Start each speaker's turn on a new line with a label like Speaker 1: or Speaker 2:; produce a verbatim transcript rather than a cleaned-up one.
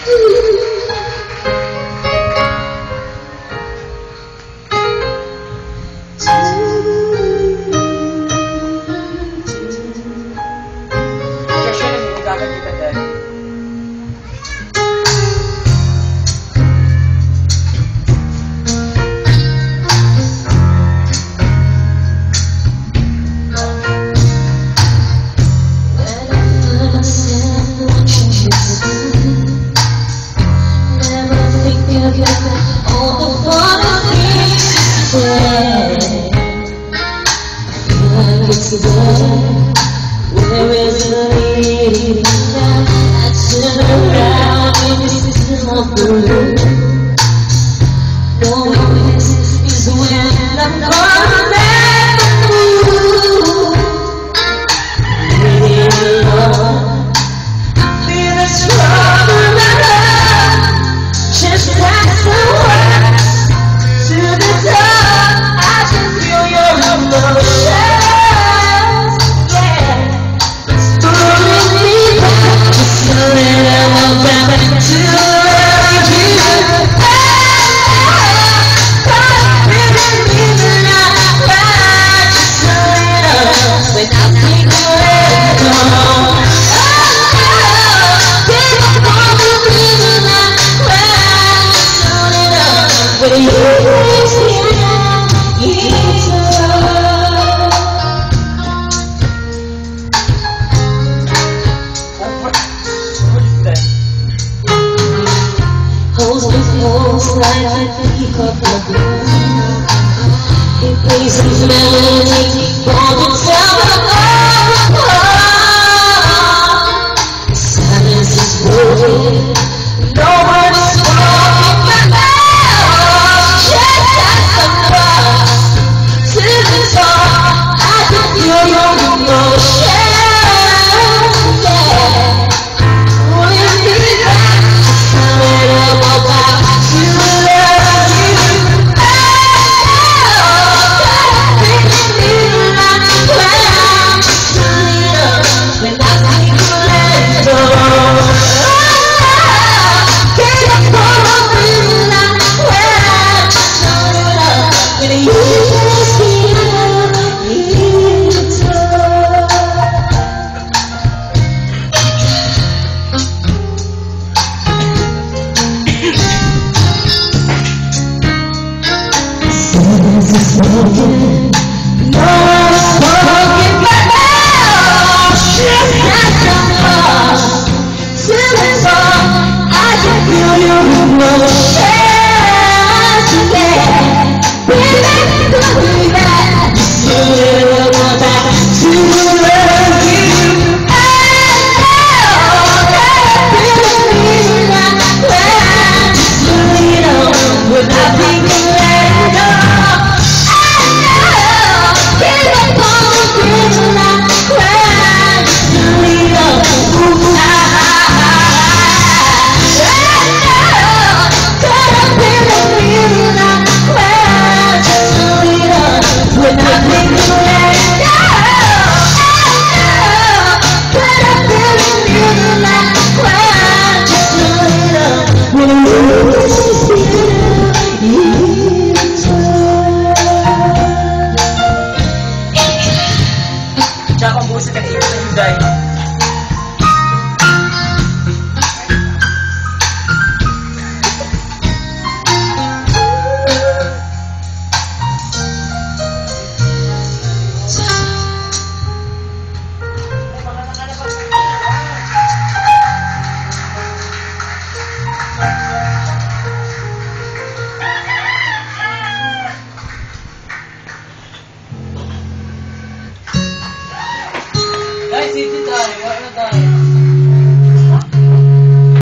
Speaker 1: Where is the lady now? I turn around and this is my blue. No, this is when I'm gonna let you. Really love, I feel a strong love. Just pass the words to the top. I can feel your emotion. It plays a melody for the telephone. Silence is broken. No one is talking but now. Just as the cross to the top, I can feel your emotion. Yeah, with me back, somewhere about to love you. Yeah.